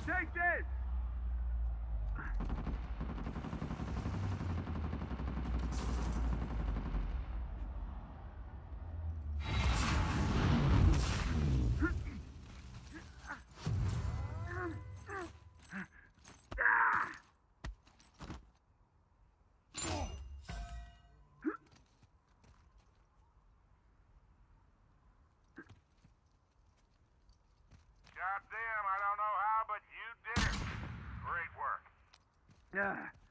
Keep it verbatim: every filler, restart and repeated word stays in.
Take this! Goddamn, I don't know how, but you did it. Great work. Yeah.